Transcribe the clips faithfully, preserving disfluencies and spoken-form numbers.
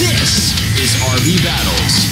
This is R V Battles.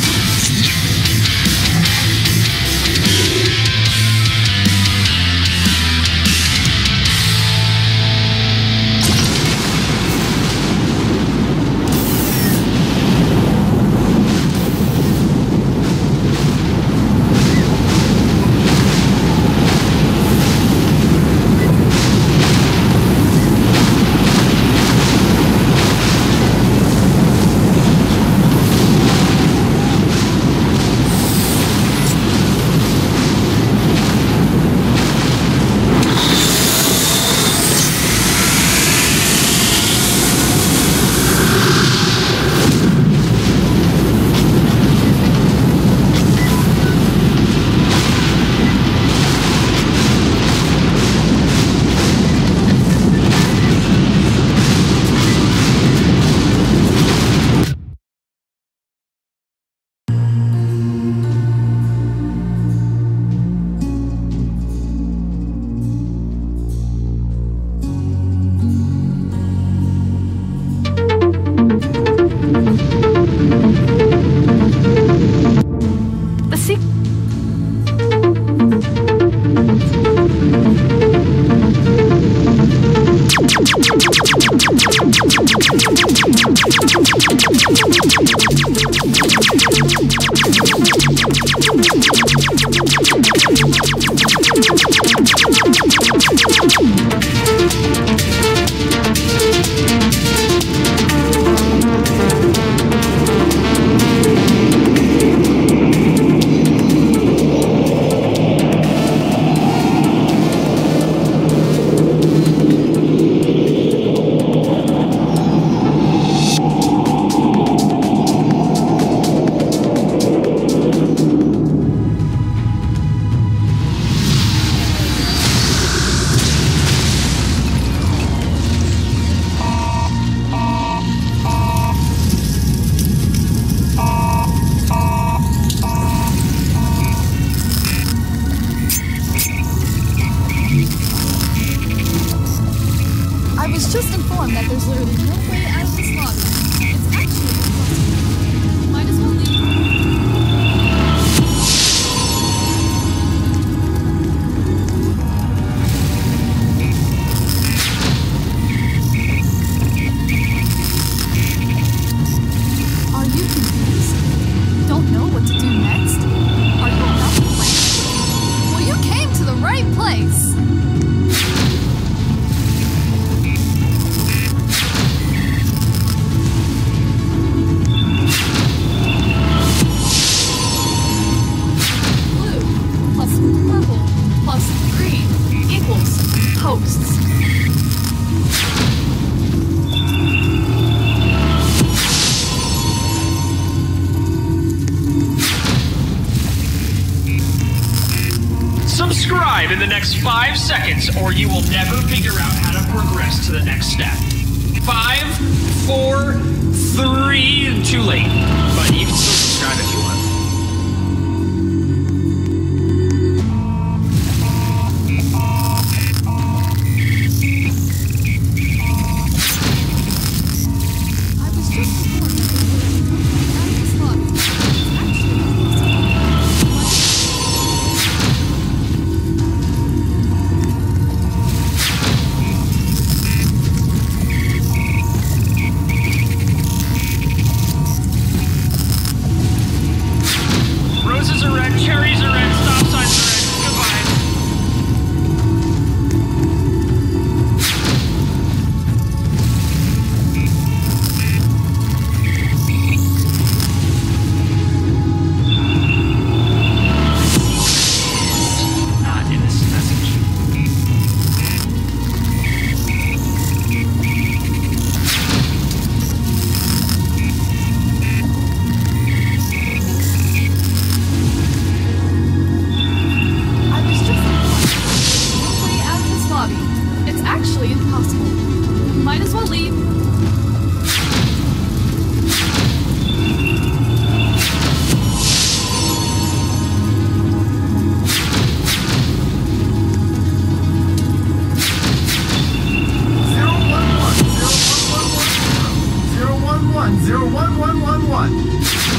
Subscribe in the next five seconds or you will never figure out how to progress to the next step. Five, four, three, too late. But you can still subscribe if you want. one one one.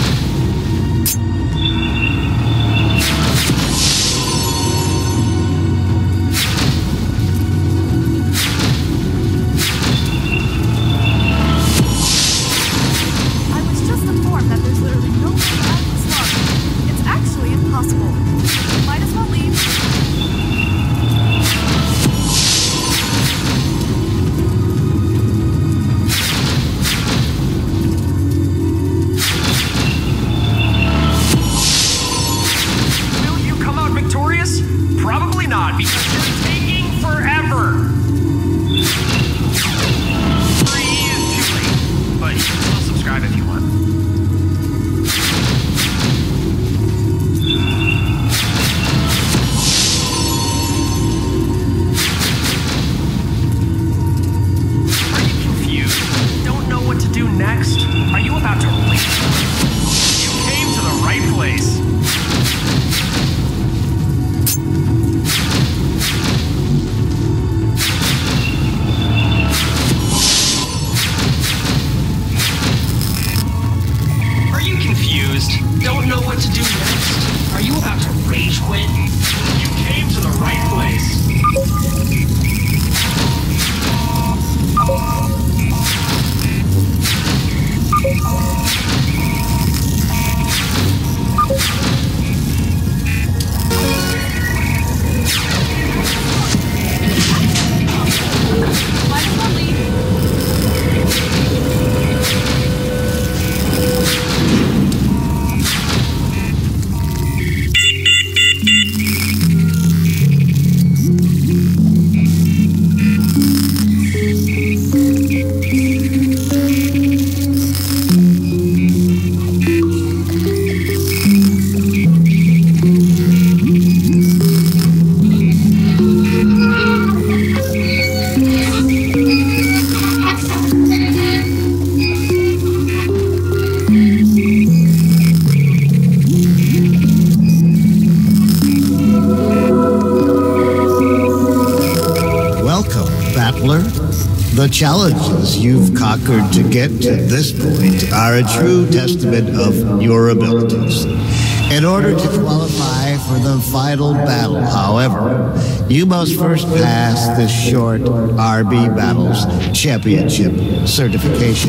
The challenges you've conquered to get to this point are a true testament of your abilities. In order to qualify for the final battle, however, you must first pass the short R B Battles Championship Certification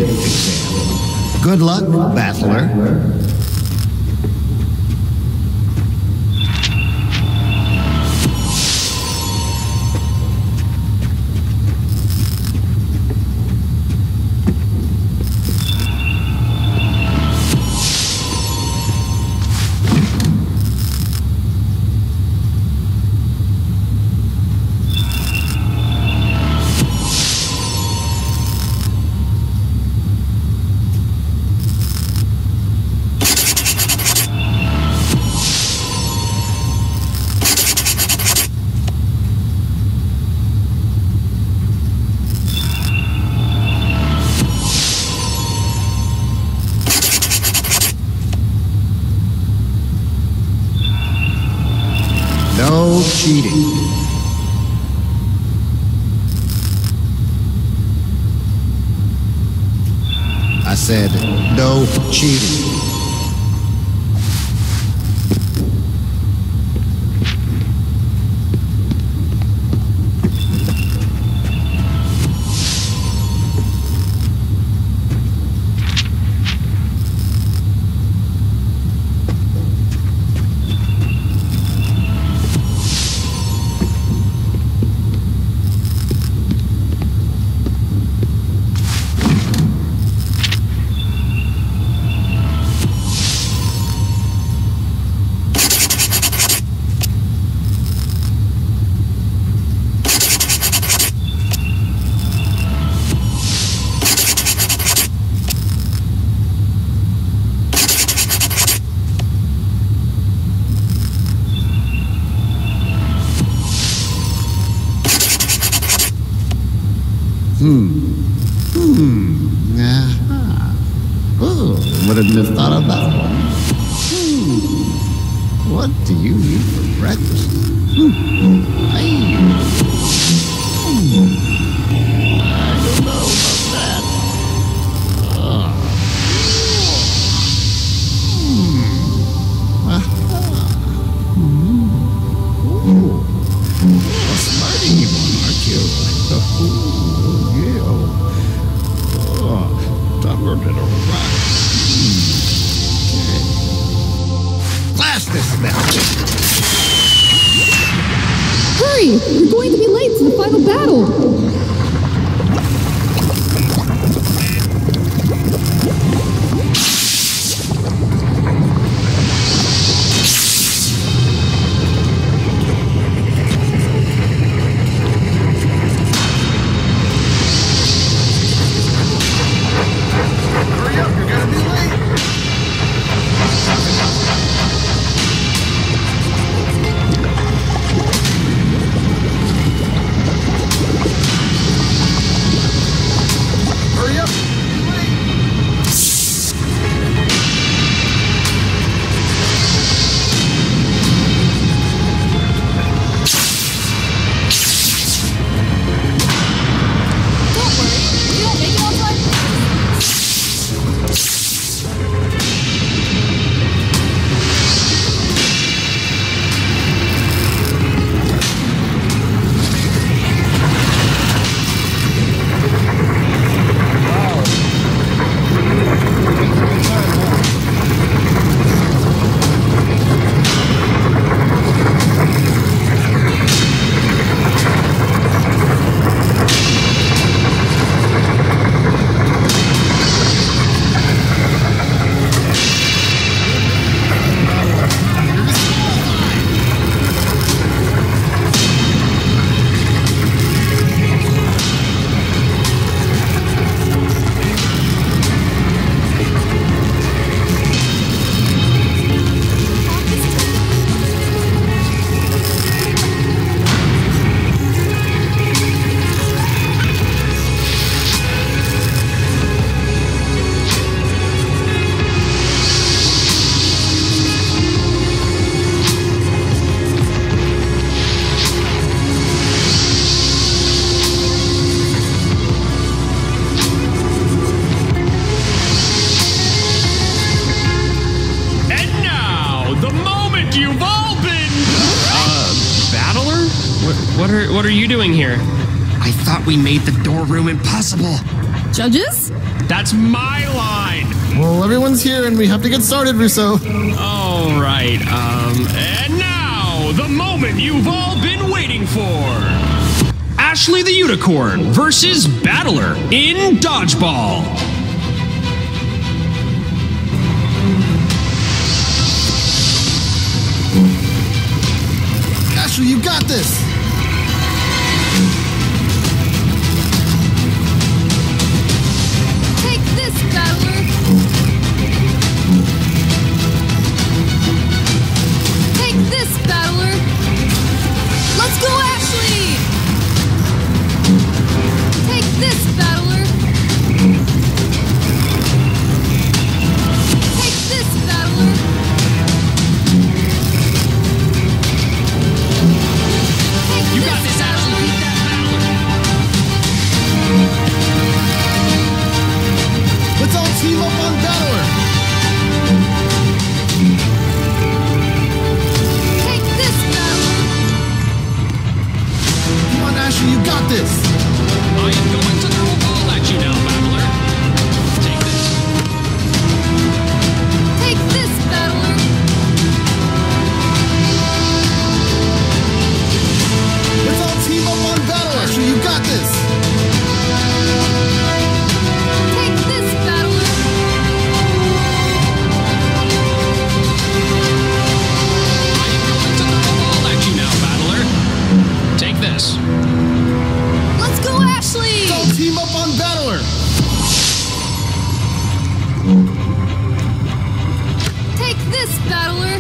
exam. Good luck, Battler. No cheating. I said no cheating. Hmm. Hmm. Aha. Oh, wouldn't have thought of that one. Hmm. What do you eat for breakfast? Hmm. Hey. Hmm. I don't know about that. Oh. hurry! We're going to be late to the final battle! What are what are you doing here? I thought we made the door room impossible. Judges? That's my line. Well, everyone's here and we have to get started, Russo. All right. Um, and now the moment you've all been waiting for. Ashley the Unicorn versus Battler in Dodgeball. Ashley, you got this! Take this, Battler! Take this, Battler! Let's go, Ashley! Take this, Battler! Take this, Battler! Take You this, got this, Ashley. Battler! Beat that Battler. Let's all team up on Battler! Take this, Battler! Come on, Ashley, you got this! I am going to throw a ball at you now, Battler. Take this. Take this, Battler! Let's all team up on Battler! Ashley, you got this! Take this, Battler! I am going to throw a ball at you now, Battler. Take this. Let's go, Ashley! Let's all team up on Battler! Take this, Battler!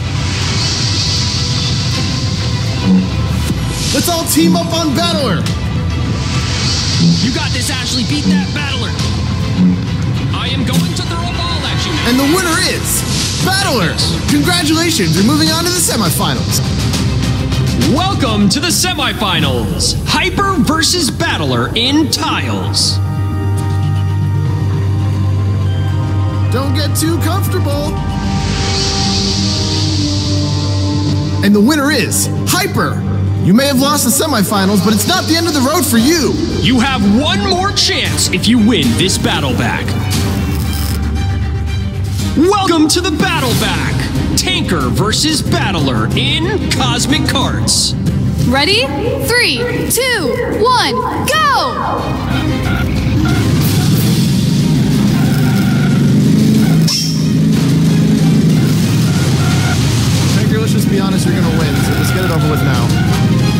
Let's all team up on Battler! You got this, Ashley. Beat that Battler. I am going to throw a ball at you now. And the winner is Battler! Congratulations, you're moving on to the semifinals. Welcome to the semifinals. Hyper versus Battler in Tiles. Don't get too comfortable. And the winner is Hyper. You may have lost the semifinals, but it's not the end of the road for you. You have one more chance if you win this battle back. Welcome to the battle back. Tanker versus Battler in Cosmic Carts. Ready? Three, two, one, go! Tanker, let's just be honest, you're gonna win, so let's get it over with now.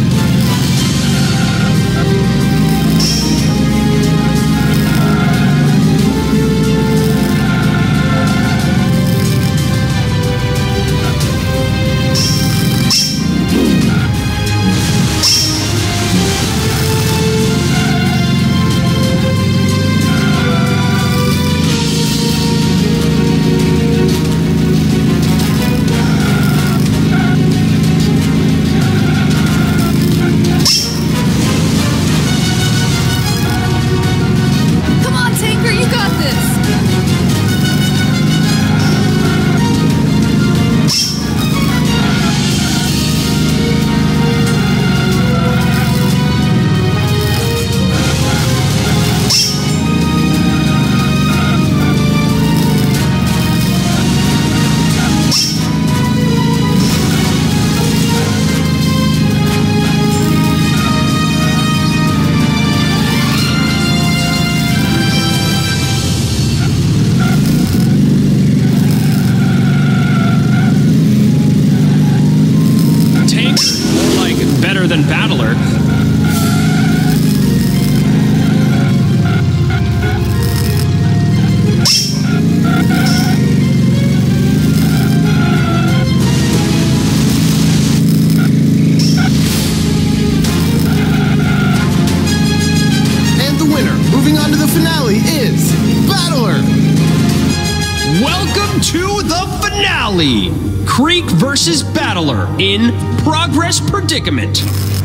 Than Battler. And the winner, moving on to the finale, is Battler. Welcome to the finale. Creek versus Battler in Progress Predicament.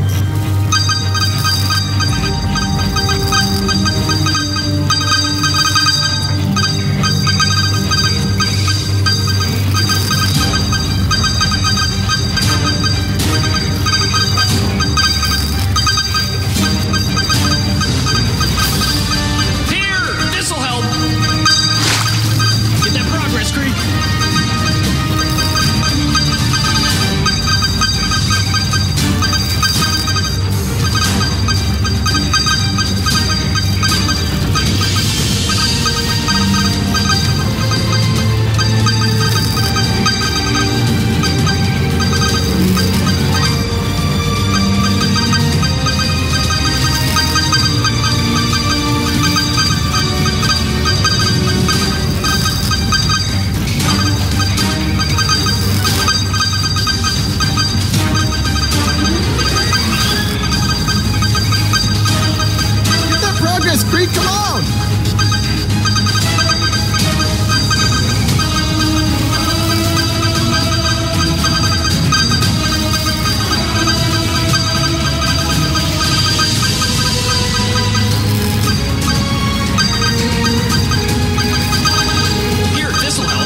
Here, this'll help. Get that progress, Creek. Creek, come on! Here, this'll help.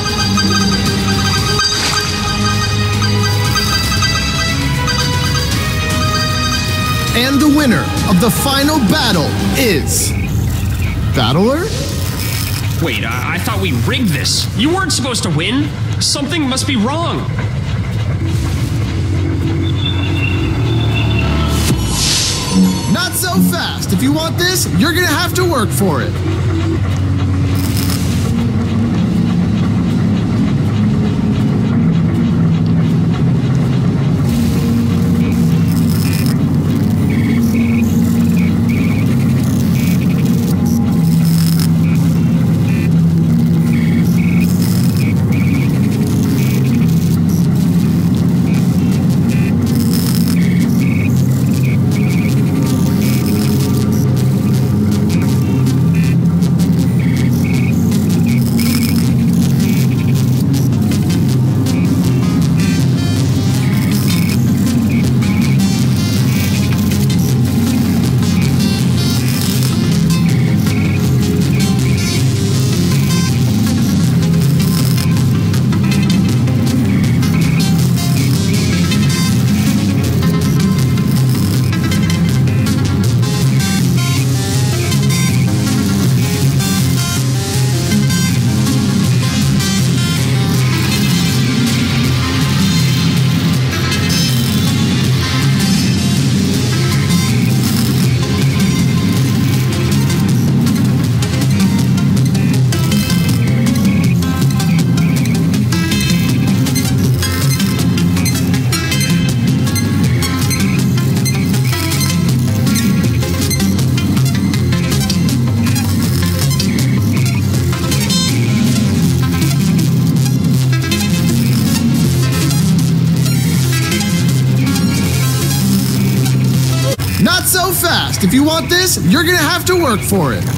And the winner of the final battle is Battler? Wait, I, I thought we rigged this. You weren't supposed to win. Something must be wrong. Not so fast. If you want this, you're gonna have to work for it. fast. If you want this, you're gonna have to work for it.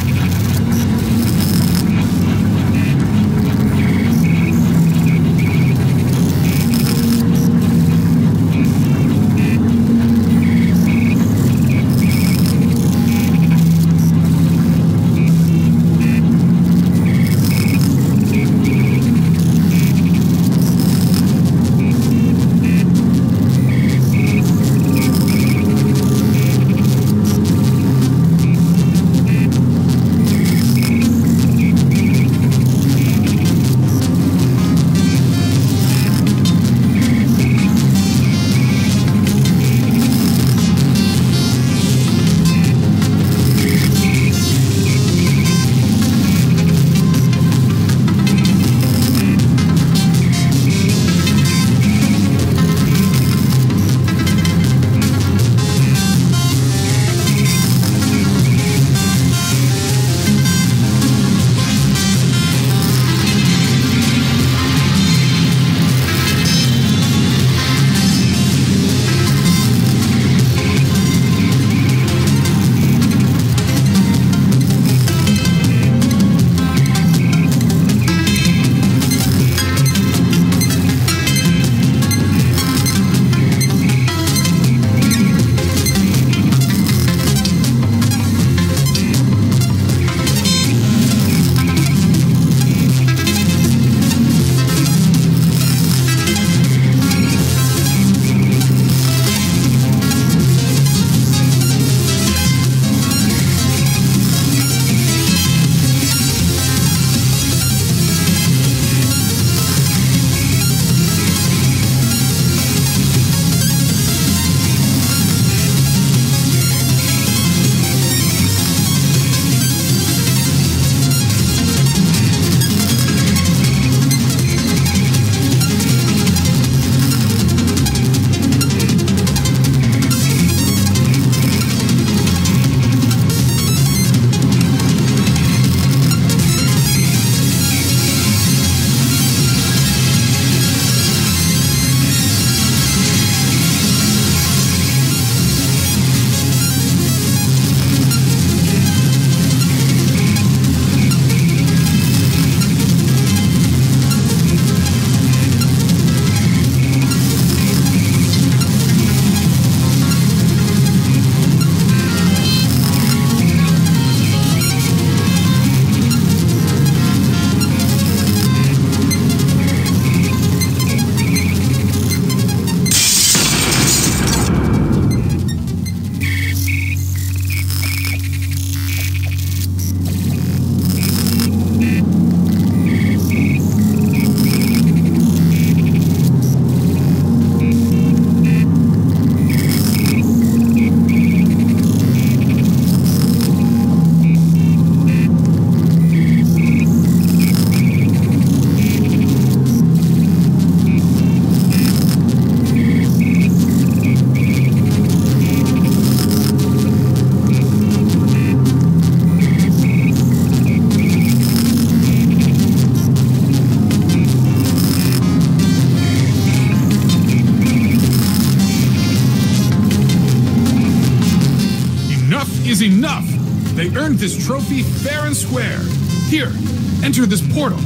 is enough! They earned this trophy fair and square. Here, enter this portal.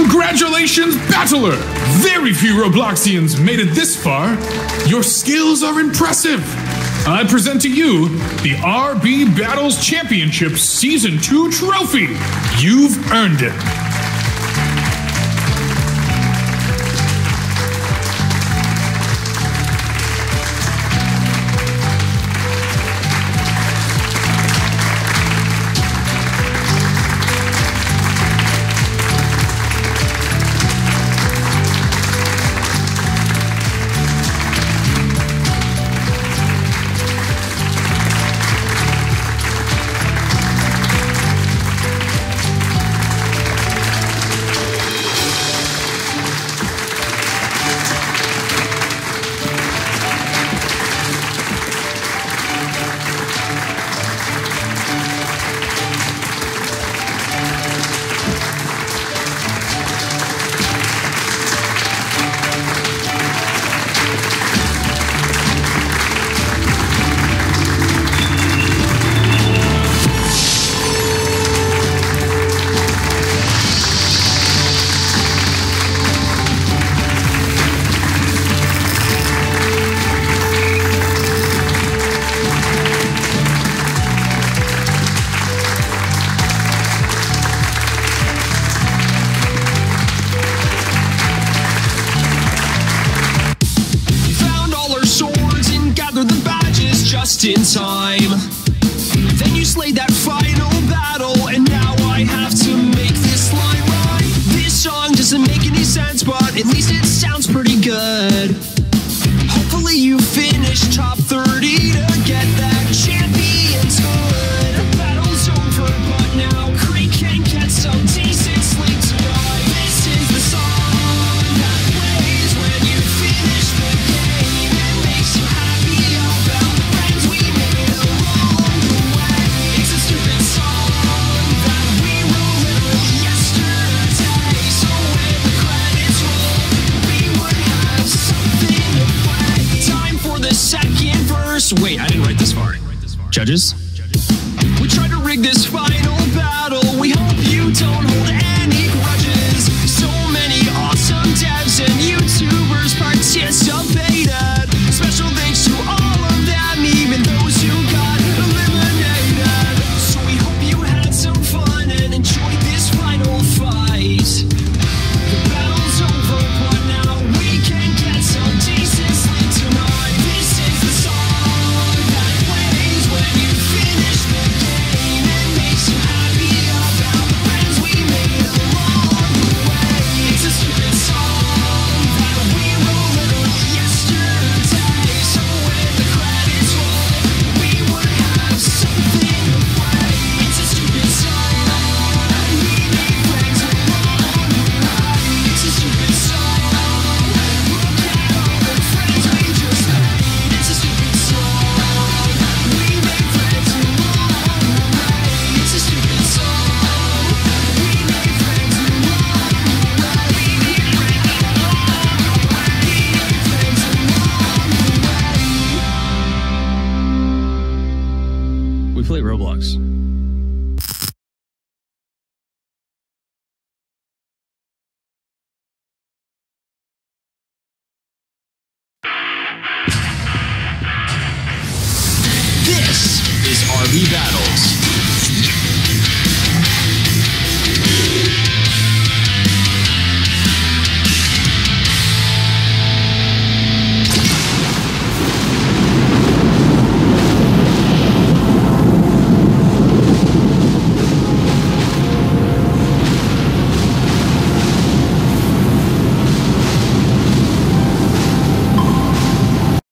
Congratulations, Battler! Very few Robloxians made it this far. Your skills are impressive. I present to you the R B Battles Championship Season two trophy. You've earned it. In time, then you slayed that final battle, and now I have to make this line right. This song doesn't make any sense, but at least it sounds pretty good. Hopefully you finish top thirty to get that champion's hood. Battle's over, but now Creek can get some decent sleep tonight. This is the song that plays when you finish the game and makes you happy about friends we made along the way. It's a stupid song that we wrote literally yesterday, so when the credits roll, we would have something to play. Time for the second verse. Wait, I didn't write this far. Judges?